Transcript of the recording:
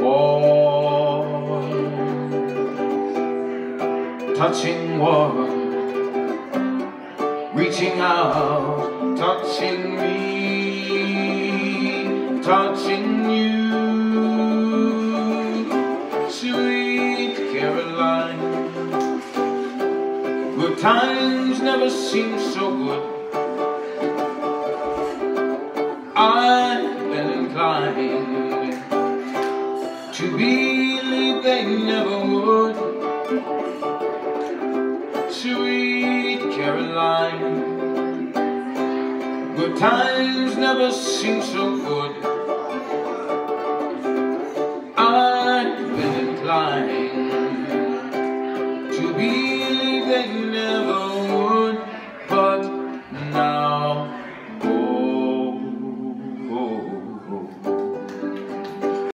warm, touching warm, reaching out, touching me, touching you. Sweet Caroline, good times never seem so good. I've been inclined to believe they never would. Sweet Caroline, good times never seem so good.